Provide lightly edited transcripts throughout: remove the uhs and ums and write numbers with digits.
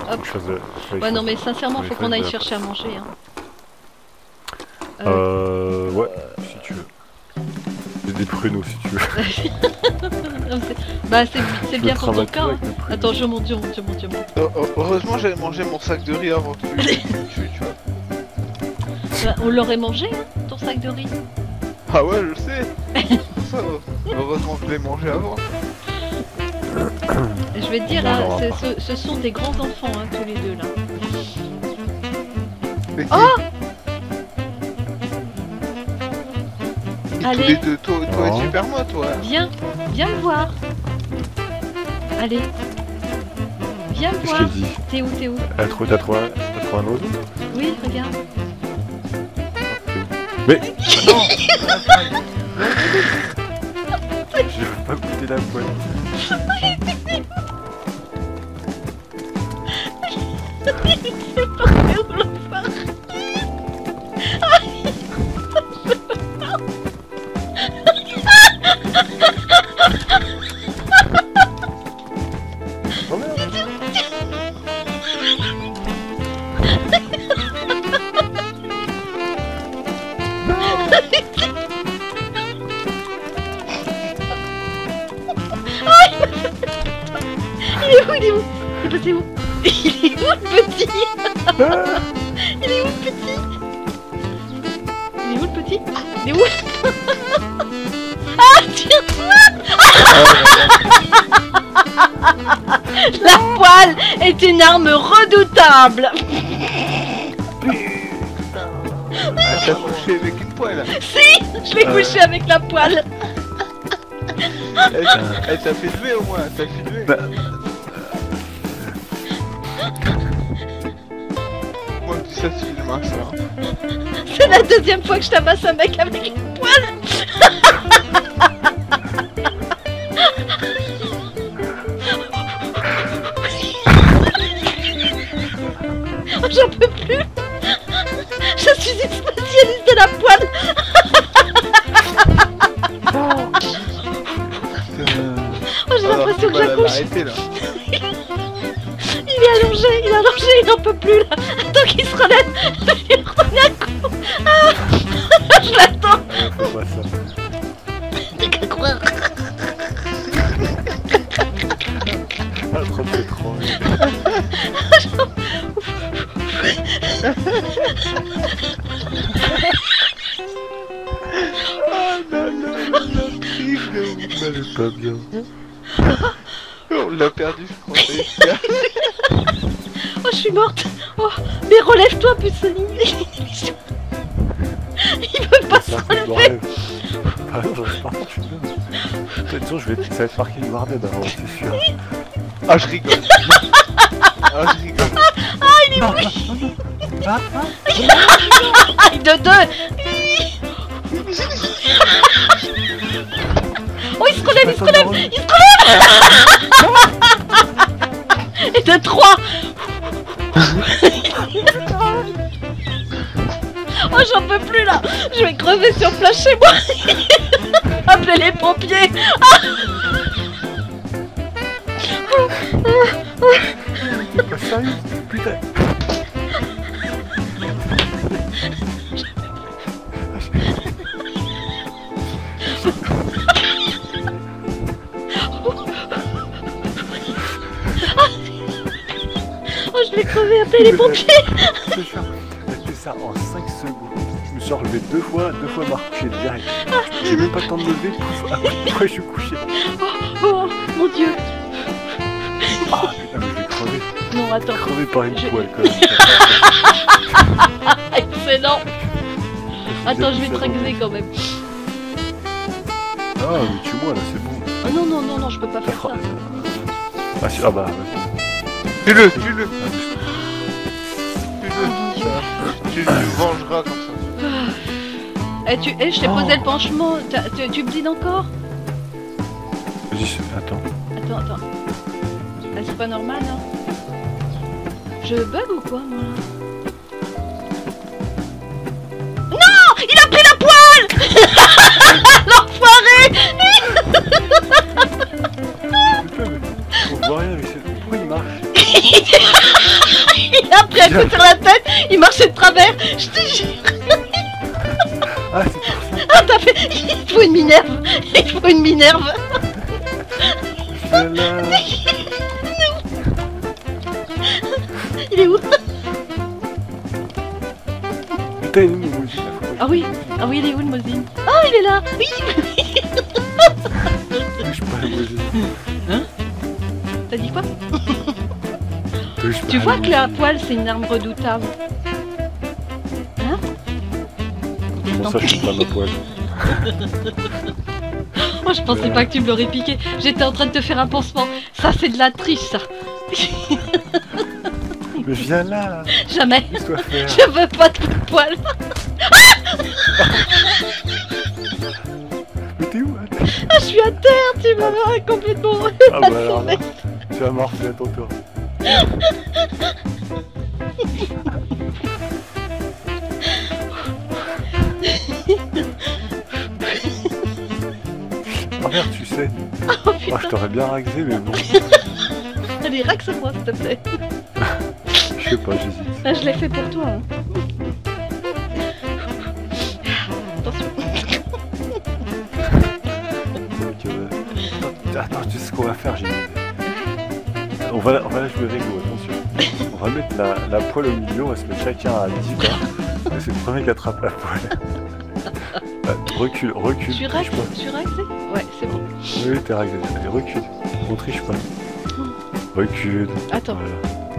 Hop. Ouais, non, mais sincèrement, faut qu'on aille chercher à manger. Hein. Ouais, si tu veux. J'ai des pruneaux si tu veux. Bah, c'est bien pour ton cas. Hein. Attends, je monte. Heureusement, j'avais mangé mon sac de riz avant que tu vois. Bah, on l'aurait mangé, hein, ton sac de riz. Ah ouais, je sais. Ça, heureusement que je l'ai mangé avant. Je vais te dire, hein, ce sont des grands enfants, hein, tous les deux là. Oh! Allez. Tous les deux, toi et Superman, toi. Viens me voir. Allez. Viens me voir. T'es où? T'as trouvé un autre? Oui, regarde. Mais non. Je veux pas goûter la poêle. C'est pas faire le faire. Il est où? Il est passé où? Il est où le petit? Il est où le petit? Il est où? Ah, tiens! La poêle est une arme redoutable. T'as couché avec une poêle? Si, je l'ai couché avec la poêle. Elle t'a filmé au moins, t'as filmé. Moi je dis ça se filme, hein, ça. C'est la deuxième fois que je tabasse un mec avec une poêle. Oh, j'en peux plus. Je suis une spécialiste de la poêle. Oh, j'ai l'impression que j'accouche. Il est allongé, il n'en peut plus là. Attends qu'il se relève, je vais lui redonner un coup. Ah, je l'attends. T'es qu'à croire. Ah, trop de pétrole. Oh non, elle est pas bien. On l'a perdu, je crois. Oh, je suis morte. Oh, mais relève-toi, putain. Il veut pas se relever. Ah non, par contre, je suis bien. De toute façon, ça va être marqué noir dead avant, c'est sûr. Ah, je rigole. Ah, il est mouillé. De deux. Oh, il se relève. Et de 3. Oh, j'en peux plus là. Je vais crever sur place chez moi. Appelez les pompiers. Sérieux? Putain. Oh, je vais crever, appelez les pompiers. C'est ça. Elle fait ça en 5 secondes. Je me suis relevé deux fois marché direct. J'ai même pas le temps de me lever, pouf, après je suis couché. Oh, mon Dieu. Ah putain, mais je vais crever. Non, attends. Crever par une poêle quand même. Excellent. Attends, je vais te régler quand même. Ah, mais tue-moi là, c'est bon. Oh non, je peux pas faire ça. Ah, si, ah bah. Tue-le. Oh, Tu le vengeras comme ça. Je t'ai posé le penchement. Tu bleeds encore? Vas-y, attends. Attends. Ah, c'est pas normal, hein. Je bug ou quoi, moi? Non! Il a pris la poêle! L'enfoiré! Putain, mais on voit rien, mais pourquoi il marche? était sur la tête, il marchait de travers, je te jure. Ah, c'est pour ça. Ah, t'as fait... Il faut une Minerve. Il faut une Minerve. Viens là. Il est où? Putain, il est où, mon Mousine? Ah oui, il est où le Mosine? Ah, il est là. Oui. Touche pas le Mousine. Hein? T'as dit quoi? Touche pas Tu le vois que Mousine. la poêle, c'est une arme redoutable. Hein? Comment ça, je suis pas ma poêle? Oh, je pensais pas que tu me l'aurais piqué. J'étais en train de te faire un pansement. Ça, c'est de la triche, ça. Mais viens là. Jamais. Laisse-toi faire. Je veux pas de poêle. Mais t'es où? Hein? Ah, je suis à terre. Tu m'as complètement... Ah bah alors là, tu vas morfler à ton tour. Oh merde, tu sais. Oh, Oh, putain. je t'aurais bien raxé, mais bon. Allez, raxe-moi, s'il te plaît. Je sais pas, j'hésite. Ah, je l'ai fait pour toi. Hein. Attention. Donc, attends, tu sais ce qu'on va faire, j'ai une idée. On va la jouer réglo, attention. On va mettre la poêle au milieu, on va se mettre chacun à 10 pas. Et c'est le premier qui attrape la poêle. Recule, Je suis triche pas. raxé? Ouais, c'est bon. Oui, t'es raxé. Allez, recule. On triche pas. Recule. Attends. Voilà.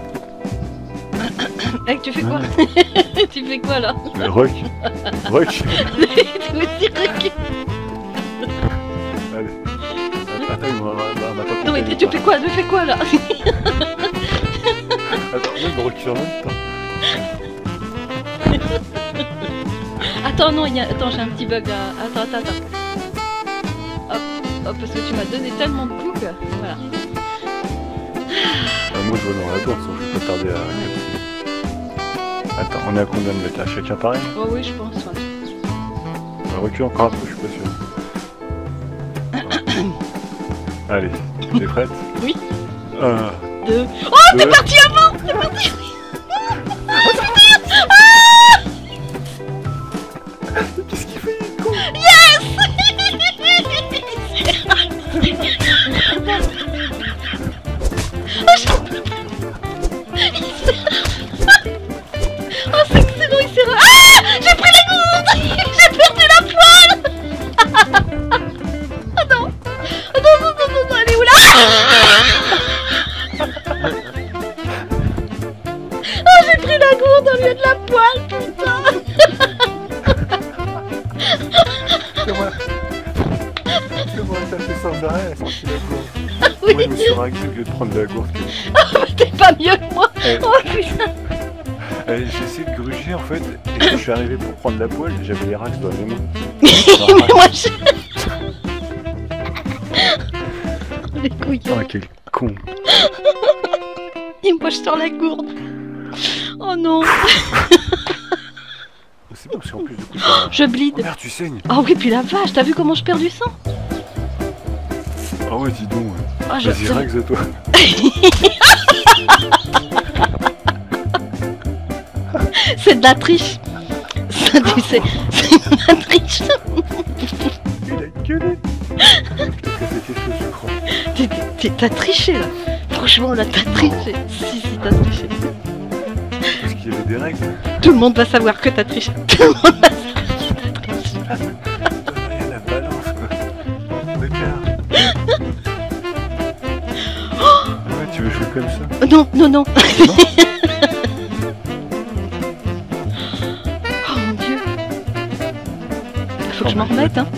Hey, tu fais quoi? Tu fais quoi là? Mais recule. Recule. Tu aussi recule. Allez. Attends, on va pas Non mais compter tu les fais quoi? Tu fais quoi là? pas. Attends, même recule en même temps. Attends, non, attends, j'ai un petit bug là. Attends. Hop, parce que tu m'as donné tellement de coups que... Voilà. Moi je vois dans la bourse, donc je vais pas tarder à capter. Attends, on est à combien de mètres là? Chacun pareil? Oh oui, je pense, ouais. Recule encore un peu, je suis pas sûr. Allez, t'es prête? Oui. 1, Deux... Oh, t'es parti avant! T'es parti! Qu'est-ce qu'il fait? Il est con! Yes! Oh, c'est excellent, il s'est... Ah! J'ai pris la gourde! J'ai perdu la poêle! Oh non! Oh non, elle est où là? Oh, j'ai pris la gourde au lieu de la poêle, putain! Comment t'as fait sans arrêt? Elle a sorti la gourde. Oui, Moi je me suis raxé au lieu de prendre la gourde. t'es pas mieux que moi! Eh, Oh putain! j'ai essayé de gruger en fait, et quand je suis arrivé pour prendre la poêle, j'avais les raxes dans les mains. Mais moi je... Les couillons! Oh quel con! Il me poche sur la gourde! Oh non! C'est bon parce qu'en plus du coup ça... Je bleed! Oh merde, tu saignes! Oh oui, puis la vache, t'as vu comment je perds du sang? Ah ouais, dis donc! Ah, je... Vas-y, raxe-toi! C'est de la triche! Ça, tu sais, c'est de la triche! Il a gueulé! Je t'ai cassé quelque chose, je crois. T'as triché là! Franchement, là, t'as triché! Si, t'as triché! Parce qu'il y avait des règles. Tout le monde va savoir que t'as triché! Tout le monde va savoir que t'as triché! Rien la balance quoi! Regarde! Ouais, tu veux jouer comme ça? Non! Non. Oh mon dieu! Faut que je m'en remette, hein!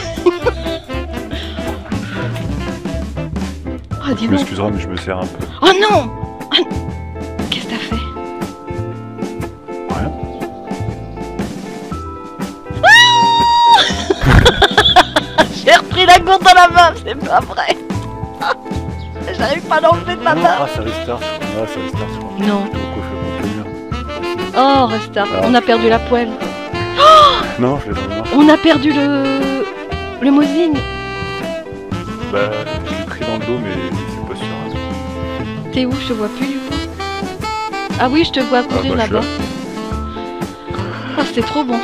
Oh, dis Tu donc! m'excuseras, mais je me sers un peu. Oh non! Ah, qu'est-ce que t'as fait? Rien. J'ai repris la gourde dans la main, c'est pas vrai! J'arrive pas à l'enlever de ma main! Ah, ça restart, je crois. Ah, ça restart, je crois. Non! Je vais recoiffer mon tenir. Oh, restart! Ah. On a perdu la poêle! Non, je l'ai dans le marche. On a perdu le Mosine! Bah, j'ai pris dans le dos, mais c'est pas sûr. Hein. T'es où? Je te vois plus du coup. Ah oui, je te vois courir bah, je suis là-bas. Ah, c'est trop bon.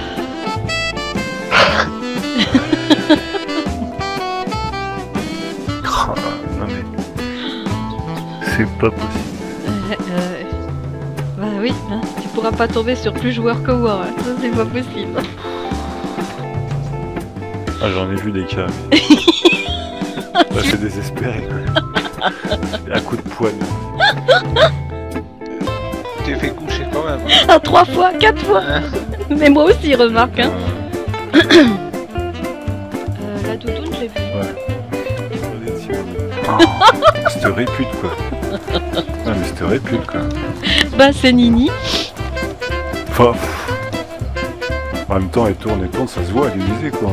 Oh, non mais... C'est pas possible. Bah oui, hein, tu pourras pas tomber sur plus joueur que War, hein. Ça c'est pas possible. Ah, j'en ai vu des cas. Mais... bah, c'est désespéré. Un coup de poing. T'es fait coucher quand même. Ah, 3 fois, 4 fois. Mais moi aussi, remarque. Hein. La doudoune, je l'ai vue. Oh, cette répute quoi. Non mais cette répute quoi. Bah c'est Nini. Enfin, en même temps elle tourne, ça se voit à l'Élysée quoi.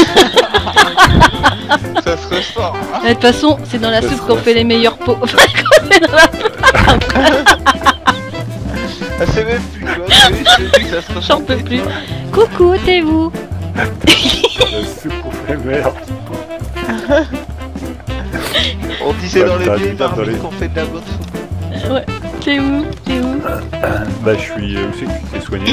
Ça se ressort. De toute façon, c'est dans la Ça soupe se qu'on fait les meilleurs pots. Ah, c'est même plus quoi. Je te dis que ça se ressort. J'en peux plus. Coucou, t'es où? La soupe qu'on fait merde. On disait dans les T'as vieilles dit dans les- marmites qu'on fait de la bonne soupe. Ouais. T'es où? T'es où? Bah je suis... où c'est que tu t'es soigné là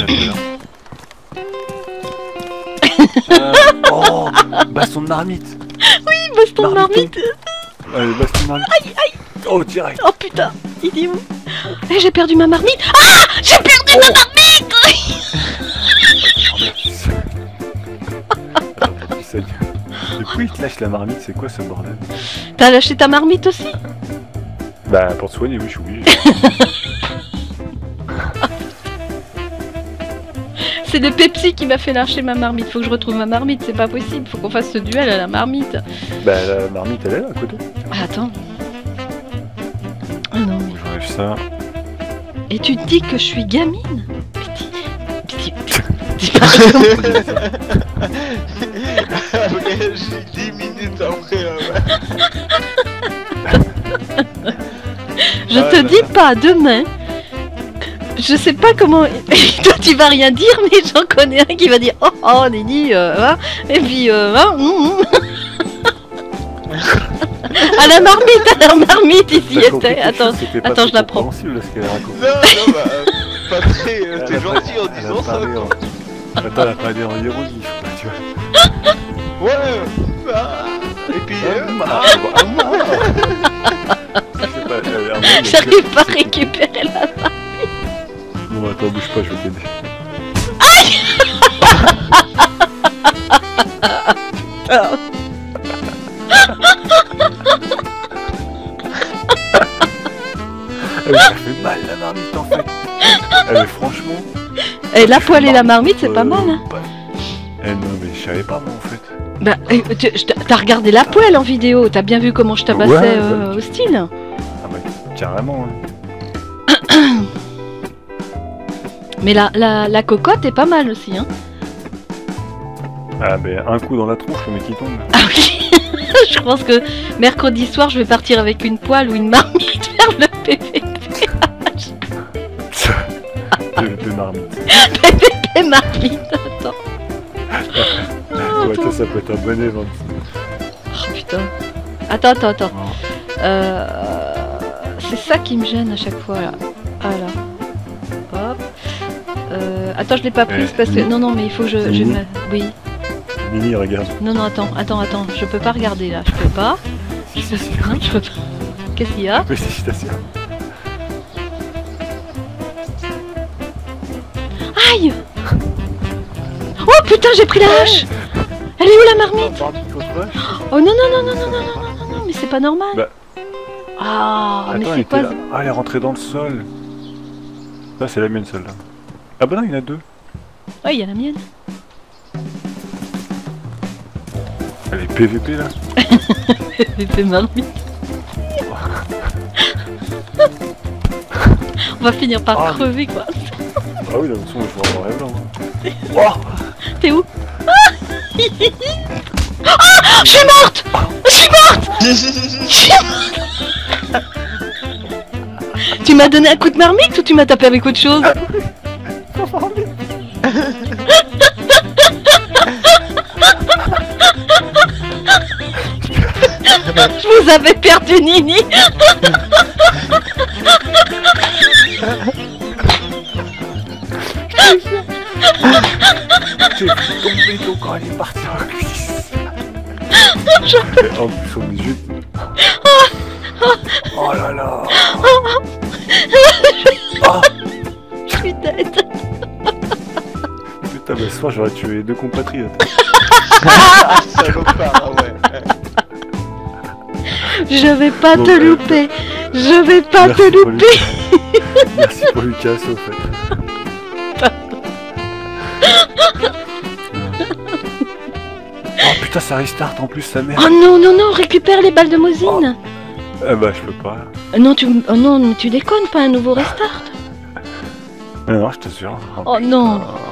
tout à l'heure oh, baston de marmite. Baston de marmite. Allez, baston de marmite. Aïe, aïe. Oh direct. Oh putain, il est où? Eh, j'ai perdu ma marmite. Ah, j'ai perdu ma marmite. Tu saignes. Du coup il te lâche la marmite, c'est quoi ce bordel? T'as lâché ta marmite aussi? Bah pour te soigner oui je suis obligé. C'est le Pepsi qui m'a fait lâcher ma marmite. Faut que je retrouve ma marmite, c'est pas possible. Faut qu'on fasse ce duel à la marmite. Bah la marmite elle est là à côté. Ah, attends. Ah non. J'enlève ça. Et tu te dis que je suis gamine? Dis pas comme- J'ai 10 minutes après là. Je te dis pas, demain. Je sais pas comment. Toi tu vas rien dire, mais j'en connais un qui va dire oh oh Nini, hein. Et puis hein, à la marmite, il y était. Attends, attends, je la prends. Ce qu'elle raconte. Non, bah, pas très. T'es gentil en disant ça. Quoi. Attends, elle a parlé en ironie, je crois, tu vois. Ouais. Et puis. Je sais pas, J'arrive pas à récupérer la main. Bon, attends, bouge pas, je vais t'aider. Ça fait mal la marmite en fait. Mais franchement. Et la poêle et la marmite, c'est pas mal. Hein. Eh non, mais je savais pas moi en fait. Bah, t'as regardé la poêle en vidéo, t'as bien vu comment je tabassais Ouais, au style. Ah bah, carrément. Hein. Mais la cocotte est pas mal aussi, hein. Ah, mais un coup dans la tronche, le mec il tombe. Ah oui. Je pense que mercredi soir, je vais partir avec une poêle ou une marmite vers le PVP. De marmite. PVP marmite, attends. Ouais, ça peut être un bon événement. Oh putain. Attends. C'est ça qui me gêne à chaque fois là. Ah là. Hop. Attends, je l'ai pas prise parce que. Non, mais il faut que je me. Oui. Nini, regarde. Non, attends. Je peux pas regarder là. Je peux pas. Non, je peux pas. Qu'est-ce qu'il y a? Félicitations. Aïe! Oh putain, j'ai pris la hache! Elle est où la marmite? Oh non, mais c'est pas normal. Bah. Ah, mais Attends, c'est quoi? là. Ah, elle est rentrée dans le sol. Ça, c'est la mienne, celle-là. Ah bah non, il y en a deux. Oh, il y a la mienne. Elle est PVP là. PVP marmite. On va finir par crever quoi. Ah oui, de toute façon, je vois en rêve là. Oh, T'es où? Ah, je suis morte! Tu m'as donné un coup de marmite ou tu m'as tapé avec autre chose? Je vous avais perdu, Nini. J'ai tombé donc quand elle est partie en cuisse. En plus, on est juste. Oh là là. Oh, Je suis dead. putain, mais ce soir, j'aurais tué 2 compatriotes. Salopard, ah ouais. Je vais pas Bon, te louper. Je vais pas te Merci pour louper. Lucas. Merci pour Lucas, au fait. Oh putain, ça restart en plus, sa mère. Oh non, non, non, récupère les balles de Mosine. Eh bah, je peux pas. Non, oh non, mais tu déconnes, pas un nouveau restart. Non, je t'assure. Oh non. putain.